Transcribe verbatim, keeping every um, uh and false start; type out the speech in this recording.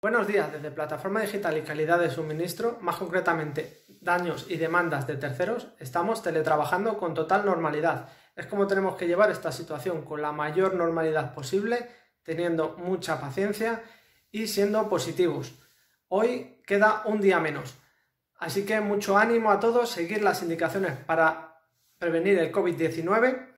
Buenos días, desde Plataforma Digital y Calidad de Suministro, más concretamente daños y demandas de terceros, estamos teletrabajando con total normalidad. Es como tenemos que llevar esta situación con la mayor normalidad posible, teniendo mucha paciencia y siendo positivos. Hoy queda un día menos, así que mucho ánimo a todos, seguir las indicaciones para prevenir el COVID diecinueve